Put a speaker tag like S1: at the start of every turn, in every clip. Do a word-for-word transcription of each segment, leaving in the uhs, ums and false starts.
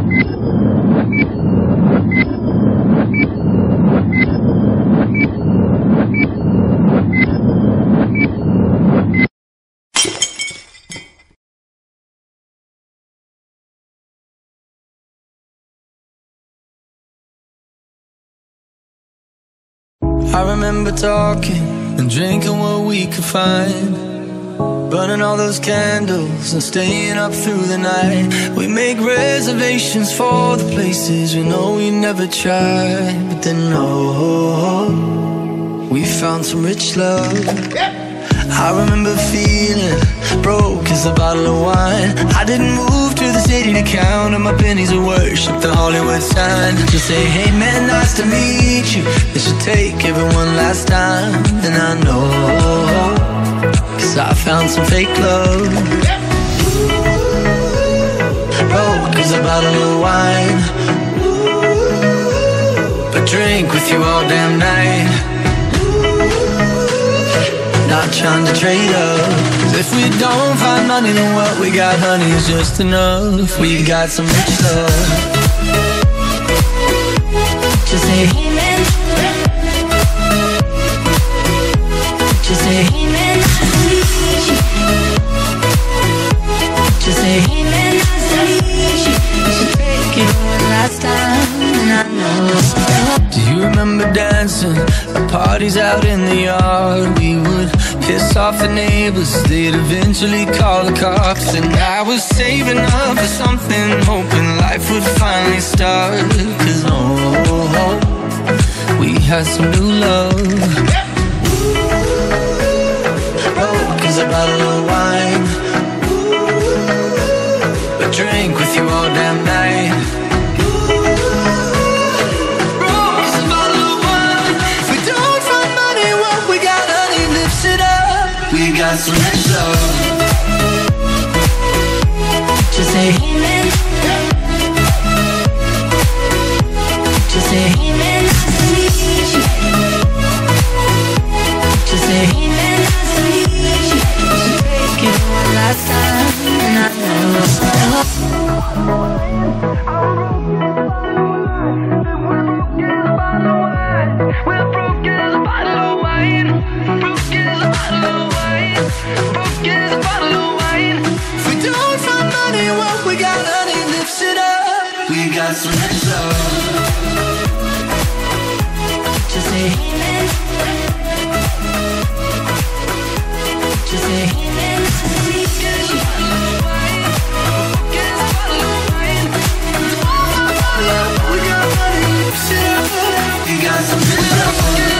S1: I remember talking and drinking what we could find, burning all those candles and staying up through the night. We make reservations for the places we know we never tried. But then no, we found some rich love. I remember feeling broke as a bottle of wine. I didn't move to the city to count on my pennies of worship the Hollywood sign. Just say, hey man, nice to meet you. This should take everyone last time. And I know, cause I found some fake love. Broke as a bottle of wine, but drink with you all damn night. Not trying to trade up. If we don't find money, then what we got, honey, is just enough. We got some rich love. Just say amen. Just say amen. Just say amen. We should take it one last time. And I know. Do you remember dancing at parties out in the yard? We would piss off the neighbors, they'd eventually call the cops. And I was saving up for something, hoping life would finally start. Cause oh, we had some new love. Broke as a bottle of wine, but drink with you all damn night. We got some rich love. Just say amen. Just say amen. Just say amen. Just take it one last time. And I We're broke as a bottle of wine. Broke as a bottle of wine. Broke as a bottle of wine. If we don't find money, what we got, honey, lifts it up. We got some rich love. Just say amen. Just say amen. Broke as a bottle of wine. Broke as a bottle of wine. If we don't find money, what we got, honey, lifts it up. We got some rich love.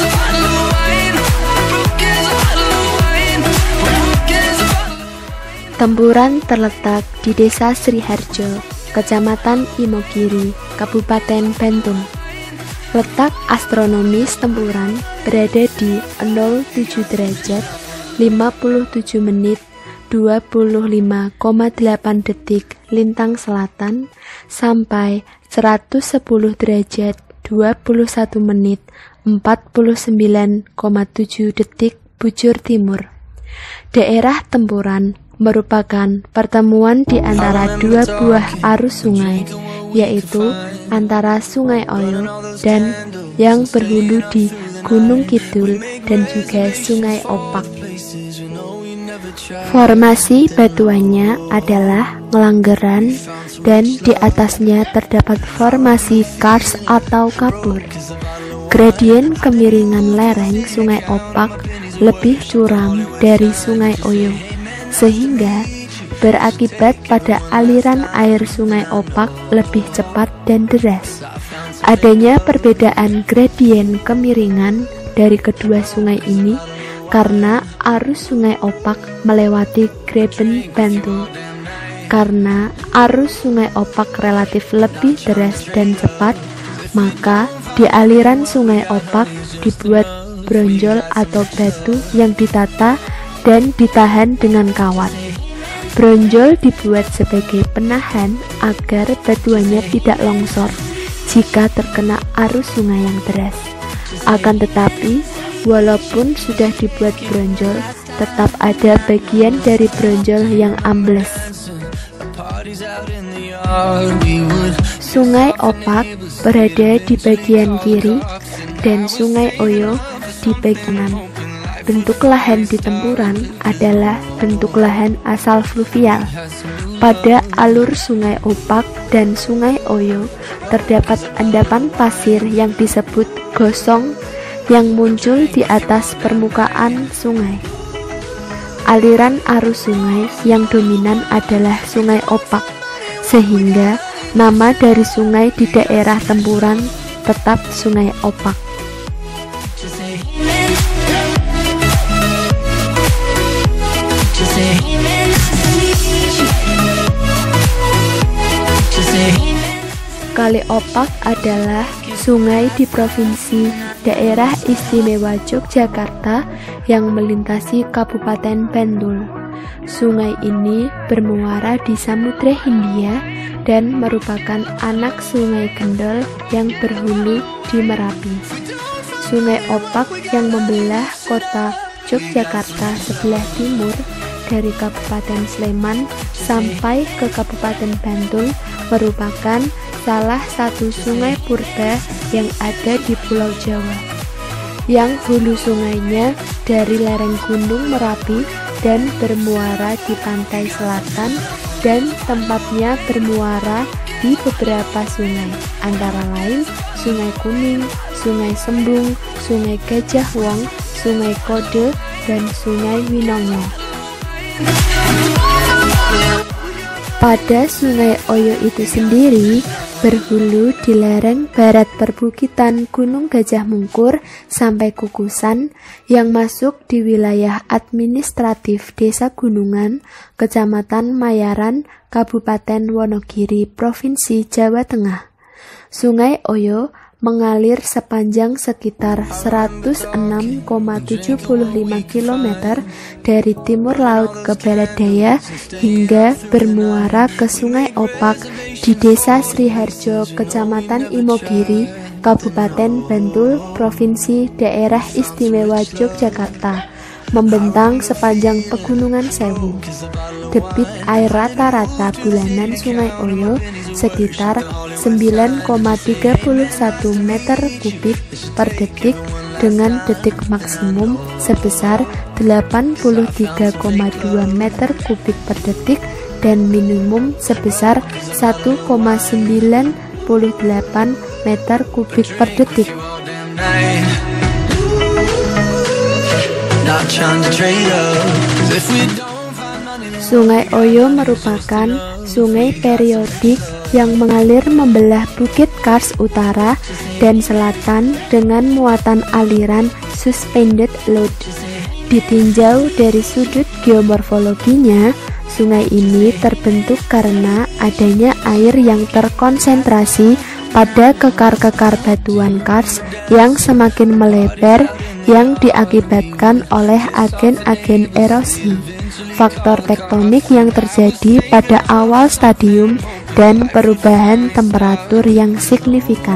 S2: Tempuran terletak di Desa Sriharjo, Kecamatan Imogiri, Kabupaten Bantul. Letak astronomis Tempuran berada di nol tujuh derajat lima puluh tujuh menit dua puluh lima koma delapan detik lintang selatan sampai seratus sepuluh derajat dua puluh satu menit empat puluh sembilan koma tujuh detik bujur timur. Daerah Tempuran merupakan pertemuan di antara dua buah arus sungai, yaitu antara Sungai Oyo dan yang berhulu di Gunung Kidul dan juga Sungai Opak. Formasi batuannya adalah ngelanggeran dan di atasnya terdapat formasi kars atau kapur. Gradien kemiringan lereng Sungai Opak lebih curam dari Sungai Oyo, sehingga berakibat pada aliran air Sungai Opak lebih cepat dan deras. Adanya perbedaan gradien kemiringan dari kedua sungai ini karena arus Sungai Opak melewati Greben Bantul. Karena arus Sungai Opak relatif lebih deras dan cepat, maka di aliran Sungai Opak dibuat bronjol atau batu yang ditata dan ditahan dengan kawat. Bronjol dibuat sebagai penahan agar batuannya tidak longsor jika terkena arus sungai yang deras. Akan tetapi, walaupun sudah dibuat bronjol, tetap ada bagian dari bronjol yang ambles. Sungai Opak berada di bagian kiri dan Sungai Oyo di bagian kanan. Bentuk lahan di tempuran adalah bentuk lahan asal fluvial. Pada alur Sungai Opak dan Sungai Oyo terdapat endapan pasir yang disebut gosong yang muncul di atas permukaan sungai. Aliran arus sungai yang dominan adalah Sungai Opak, sehingga nama dari sungai di daerah tempuran tetap Sungai Opak. Kali Opak adalah sungai di Provinsi Daerah Istimewa Yogyakarta yang melintasi Kabupaten Bantul. Sungai ini bermuara di Samudra Hindia dan merupakan anak Sungai Kendol yang berhulu di Merapi. Sungai Opak yang membelah kota Yogyakarta sebelah timur dari Kabupaten Sleman sampai ke Kabupaten Bantul merupakan salah satu sungai purba yang ada di Pulau Jawa, yang hulu sungainya dari lereng Gunung Merapi dan bermuara di pantai selatan, dan tempatnya bermuara di beberapa sungai, antara lain Sungai Kuning, Sungai Sembung, Sungai Gajah Wong, Sungai Kode, dan Sungai Winongo. Pada Sungai Oyo itu sendiri berhulu di lereng barat perbukitan Gunung Gajah Mungkur sampai Kukusan yang masuk di wilayah administratif Desa Gunungan, Kecamatan Mayaran, Kabupaten Wonogiri, Provinsi Jawa Tengah. Sungai Oyo mengalir sepanjang sekitar seratus enam koma tujuh lima kilometer dari timur laut ke barat daya hingga bermuara ke Sungai Opak di Desa Sriharjo, Kecamatan Imogiri, Kabupaten Bantul, Provinsi Daerah Istimewa Yogyakarta, membentang sepanjang Pegunungan Sewu. Debit air rata-rata bulanan Sungai Oyo sekitar sembilan koma tiga satu meter kubik per detik dengan detik maksimum sebesar delapan puluh tiga koma dua meter kubik per detik dan minimum sebesar satu koma sembilan delapan meter kubik per detik. Sungai Oyo merupakan sungai periodik yang mengalir membelah Bukit Kars Utara dan Selatan dengan muatan aliran suspended load. Ditinjau dari sudut geomorfologinya, sungai ini terbentuk karena adanya air yang terkonsentrasi pada kekar-kekar batuan kars yang semakin melebar yang diakibatkan oleh agen-agen erosi, faktor tektonik yang terjadi pada awal stadium, dan perubahan temperatur yang signifikan.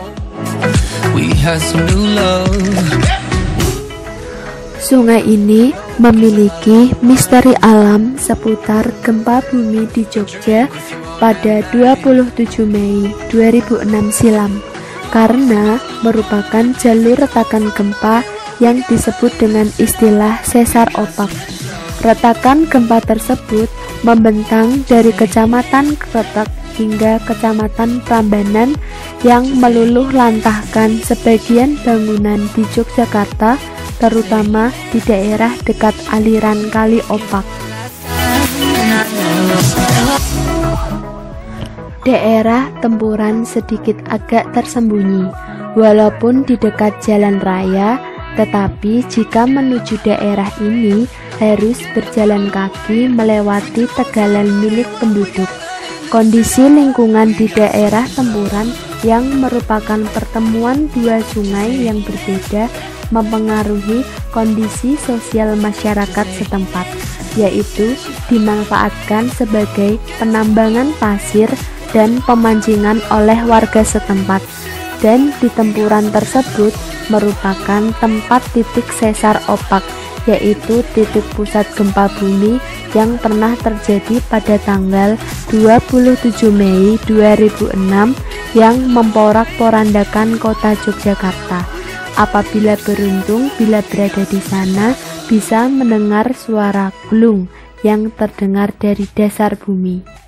S2: Sungai ini memiliki misteri alam seputar gempa bumi di Jogja pada dua puluh tujuh Mei dua ribu enam silam, karena merupakan jalur retakan gempa yang disebut dengan istilah sesar opak. Retakan gempa tersebut membentang dari Kecamatan Kretek hingga Kecamatan Prambanan yang meluluh lantahkan sebagian bangunan di Yogyakarta, terutama di daerah dekat aliran Kali Opak. Daerah tempuran sedikit agak tersembunyi, walaupun di dekat jalan raya, tetapi jika menuju daerah ini harus berjalan kaki melewati tegalan milik penduduk. Kondisi lingkungan di daerah tempuran yang merupakan pertemuan dua sungai yang berbeda mempengaruhi kondisi sosial masyarakat setempat, yaitu dimanfaatkan sebagai penambangan pasir dan pemancingan oleh warga setempat, dan di tempuran tersebut merupakan tempat titik sesar opak, yaitu titik pusat gempa bumi yang pernah terjadi pada tanggal dua puluh tujuh Mei dua ribu enam yang memporak-porandakan kota Yogyakarta. Apabila beruntung, bila berada di sana, bisa mendengar suara glung yang terdengar dari dasar bumi.